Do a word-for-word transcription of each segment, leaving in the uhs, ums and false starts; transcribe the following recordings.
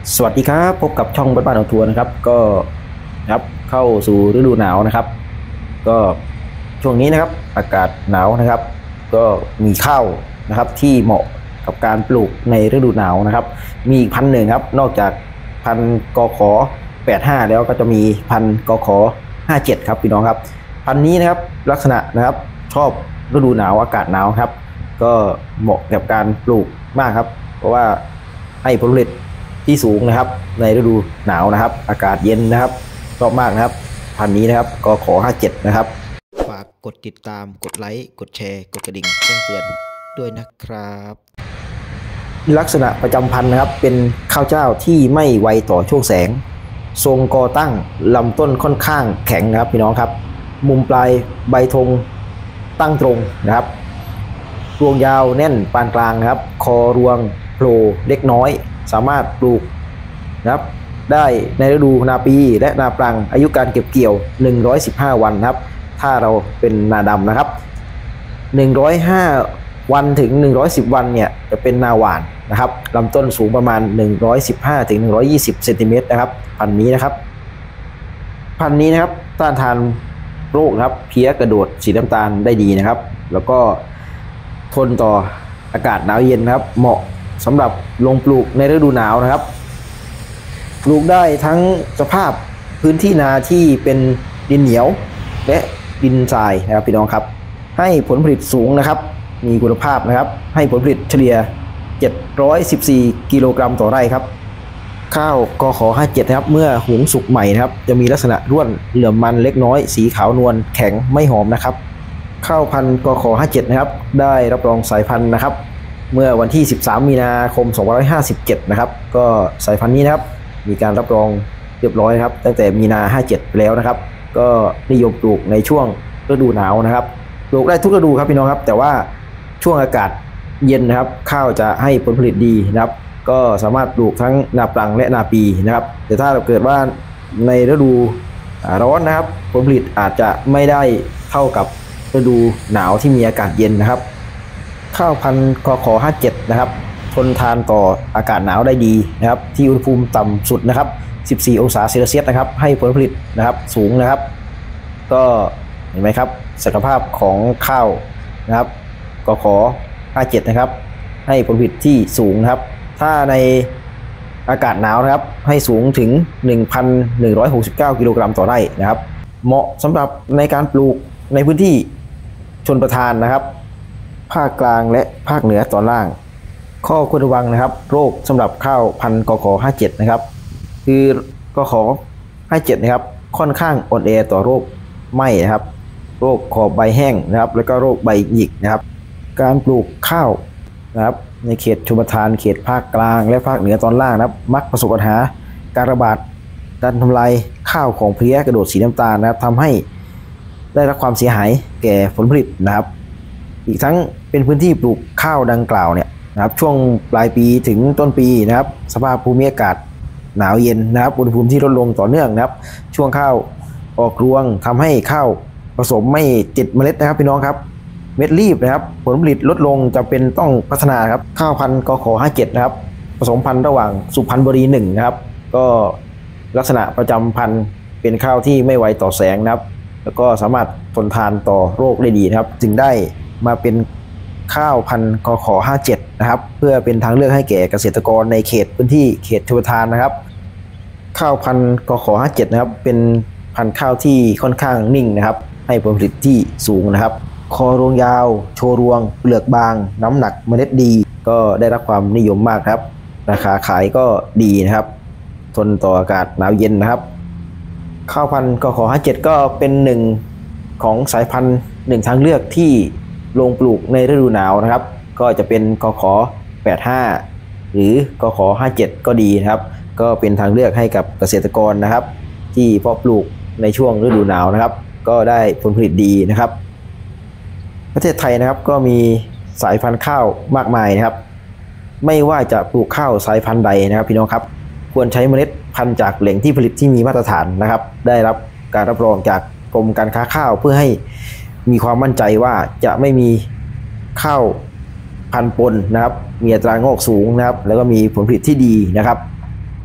สวัสดีครับพบกับช่องบ้านบ้านของทัวร์นะครับก็นะครับเข้าสู่ฤดูหนาวนะครับก็ช่วงนี้นะครับอากาศหนาวนะครับก็มีข้าวนะครับที่เหมาะกับการปลูกในฤดูหนาวนะครับมีอีกพันหนึ่งครับนอกจากพันกขแปดห้าแล้วก็จะมีพันกขห้าเจ็ดครับพี่น้องครับพันนี้นะครับลักษณะนะครับชอบฤดูหนาวอากาศหนาวครับก็เหมาะกับการปลูกมากครับเพราะว่าให้ผลผลิตที่สูงนะครับในฤดูหนาวนะครับอากาศเย็นนะครับชอบมากนะครับพันนี้นะครับก็ขอห้าเจ็ดนะครับฝากกดติดตามกดไลค์กดแชร์กดกระดิ่งแจ้งเตือนด้วยนะครับลักษณะประจำพันธุ์นะครับเป็นข้าวเจ้าที่ไม่ไวต่อช่วงแสงทรงกอตั้งลำต้นค่อนข้างแข็งนะครับพี่น้องครับมุมปลายใบธงตั้งตรงนะครับรวงยาวแน่นปานกลางนะครับคอรวงโผล่เล็กน้อยสามารถปลูกนะครับได้ในฤดูนาปีและนาปรังอายุการเก็บเกี่ยวหนึ่งร้อยสิบห้าวันครับถ้าเราเป็นนาดำนะครับหนึ่งร้อยห้าวันถึงหนึ่งร้อยสิบวันเนี่ยจะเป็นนาหวานนะครับลำต้นสูงประมาณหนึ่งร้อยสิบห้าถึงหนึ่งร้อยยี่สิบเซนติเมตรนะครับพันนี้นะครับพันนี้นะครับต้านทานโรคครับเพี้ยกระโดดสีน้ำตาลได้ดีนะครับแล้วก็ทนต่ออากาศหนาวเย็นนะครับเหมาะสำหรับลงปลูกในฤดูหนาวนะครับปลูกได้ทั้งสภาพพื้นที่นาที่เป็นดินเหนียวและดินทรายนะครับพี่น้องครับให้ผลผลิตสูงนะครับมีคุณภาพนะครับให้ผลผลิตเฉลี่ยเจ็ดร้อยสิบสี่กิโลกรัมต่อไร่ครับข้าวกขห้าเจ็ดนะครับเมื่อหุงสุกใหม่นะครับจะมีลักษณะร่วนเหลื่อมมันเล็กน้อยสีขาวนวลแข็งไม่หอมนะครับข้าวพันธุ์กขห้าเจ็ดนะครับได้รับรองสายพันธุ์นะครับเมื่อวันที่สิบสามมีนาคมสองพันห้าร้อยห้าสิบเจ็ดนะครับก็สายพันธุ์นี้นะครับมีการรับรองเรียบร้อยครับตั้งแต่มีนาห้าเจ็ดไปแล้วนะครับก็นิยมปลูกในช่วงฤดูหนาวนะครับปลูกได้ทุกฤดูครับพี่น้องครับแต่ว่าช่วงอากาศเย็นนะครับข้าวจะให้ผลผลิตดีนะครับก็สามารถปลูกทั้งนาปรังและนาปีนะครับแต่ถ้าเกิดว่าในฤดูร้อนนะครับผลผลิตอาจจะไม่ได้เท่ากับฤดูหนาวที่มีอากาศเย็นนะครับข้าวพันธุ์กขห้าเจ็ดนะครับทนทานต่ออากาศหนาวได้ดีนะครับที่อุณหภูมิต่ำสุดนะครับสิบสี่องศาเซลเซียสนะครับให้ผลผลิตนะครับสูงนะครับก็เห็นไหมครับศักยภาพของข้าวนะครับกขห้าเจ็ดนะครับให้ผลผลิตที่สูงนะครับถ้าในอากาศหนาวนะครับให้สูงถึง หนึ่งพันหนึ่งร้อยหกสิบเก้า กิโลกรัมต่อไร่นะครับเหมาะสำหรับในการปลูกในพื้นที่ชนประทานนะครับภาคกลางและภาคเหนือตอนล่างข้อควรระวังนะครับโรคสำหรับข้าวพันธุ์กขห้าเจ็ดนะครับคือกขห้าเจ็ดนะครับค่อนข้างอ่อนแอต่อโรคไหม้นะครับโรคขอบใบแห้งนะครับแล้วก็โรคใบหยิกนะครับการปลูกข้าวนะครับในเขตชลประทานเขตภาคกลางและภาคเหนือตอนล่างนะครับมักประสบปัญหาการระบาดการทำลายข้าวของเพลี้ยกระโดดสีน้ำตาลนะครับทำให้ได้รับความเสียหายแก่ผลผลิตนะครับอีกทั้งเป็นพื้นที่ปลูกข้าวดังกล่าวเนี่ยนะครับช่วงปลายปีถึงต้นปีนะครับสภาพภูมิอากาศหนาวเย็นนะครับอุณหภูมิที่ลดลงต่อเนื่องนะครับช่วงข้าวออกรวงทำให้ข้าวผสมไม่ติดเมล็ดนะครับพี่น้องครับเม็ดรีบนะครับผลผลิตลดลงจะเป็นต้องพัฒนาครับข้าวพันธุ์กขห้าเจ็ดนะครับผสมพันธุ์ระหว่างสุพรรณบุรีหนึ่งนะครับก็ลักษณะประจำพันธุ์เป็นข้าวที่ไม่ไวต่อแสงนะครับแล้วก็สามารถทนทานต่อโรคได้ดีนะครับจึงได้มาเป็นข้าวพันธุ์กขห้าเจ็ดนะครับเพื่อเป็นทางเลือกให้แก่เกษตรกรในเขตพื้นที่เขตชลประทานนะครับข้าวพันธุ์กขห้าเจ็ดนะครับเป็นพันธุ์ข้าวที่ค่อนข้างนิ่งนะครับให้ผลผลิตที่สูงนะครับคอรวงยาวโชว์รวงเปลือกบางน้ำหนักเมล็ดดีก็ได้รับความนิยมมากครับราคาขายก็ดีนะครับทนต่ออากาศหนาวเย็นนะครับข้าวพันธุ์กขห้าเจ็ดก็เป็นหนึ่งของสายพันธุ์หนึ่งทางเลือกที่ลงปลูกในฤดูหนาวนะครับก็จะเป็นกขแปดห้าหรือกขห้าเจ็ดก็ดีนะครับก็เป็นทางเลือกให้กับเกษตรกรนะครับที่เพาะปลูกในช่วงฤดูหนาวนะครับก็ได้ผลผลิตดีนะครับประเทศไทยนะครับก็มีสายพันธุ์ข้าวมากมายนะครับไม่ว่าจะปลูกข้าวสายพันธุ์ใดนะครับพี่น้องครับควรใช้เมล็ดพันธุ์จากแหล่งที่ผลิตที่มีมาตรฐานนะครับได้รับการรับรองจากกรมการค้าข้าวเพื่อให้มีความมั่นใจว่าจะไม่มีข้าวพันธุ์ปนนะครับมีอัตรางอกสูงนะครับแล้วก็มีผลผลิตที่ดีนะครับ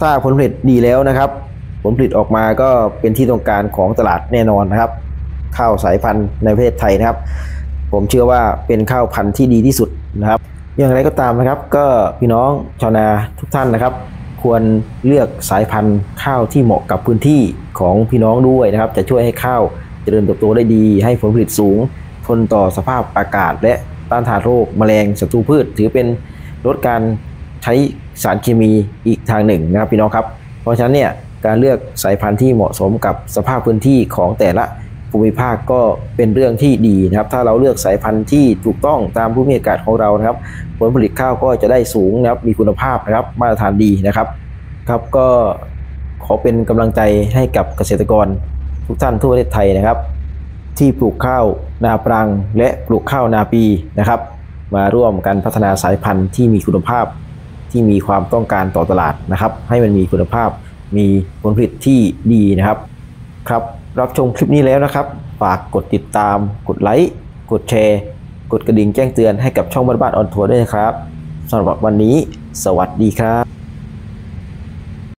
ถ้าผลผลิตดีแล้วนะครับผลผลิตออกมาก็เป็นที่ต้องการของตลาดแน่นอนนะครับข้าวสายพันธุ์ในประเทศไทยนะครับผมเชื่อว่าเป็นข้าวพันธุ์ที่ดีที่สุดนะครับอย่างไรก็ตามนะครับก็พี่น้องชาวนาทุกท่านนะครับควรเลือกสายพันธุ์ข้าวที่เหมาะกับพื้นที่ของพี่น้องด้วยนะครับจะช่วยให้ข้าวเจริญเติบโตได้ดีให้ผลผลิตสูงทนต่อสภาพอากาศและต้านทานโรคแมลงศัตรูพืชถือเป็นลดการใช้สารเคมีอีกทางหนึ่งนะครับพี่น้องครับเพราะฉะนั้นเนี่ยการเลือกสายพันธุ์ที่เหมาะสมกับสภาพพื้นที่ของแต่ละภูมิภาคก็เป็นเรื่องที่ดีนะครับถ้าเราเลือกสายพันธุ์ที่ถูกต้องตามภูมิอากาศของเรานะครับผลผลิตข้าวก็จะได้สูงนะครับมีคุณภาพนะครับมาตรฐานดีนะครับครับก็ขอเป็นกำลังใจให้กับเกษตรกรทุกท่านทั่วประเทศไทยนะครับที่ปลูกข้าวนาปรังและปลูกข้าวนาปีนะครับมาร่วมกันพัฒนาสายพันธุ์ที่มีคุณภาพที่มีความต้องการต่อตลาดนะครับให้มันมีคุณภาพมีผลผลิตที่ดีนะครับครับรับชมคลิปนี้แล้วนะครับฝากกดติดตามกดไลค์กดแชร์กดกระดิ่งแจ้งเตือนให้กับช่องบ้านบ้านออนทัวร์ด้วยนะครับสำหรับวันนี้สวัสดีครับ